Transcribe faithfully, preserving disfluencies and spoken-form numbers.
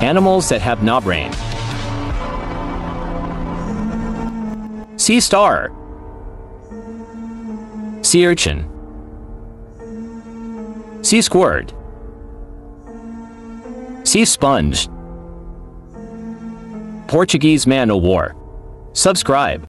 Animals that have no brain. Sea star. Sea urchin. Sea squirt. Sea sponge. Portuguese man o' war. Subscribe.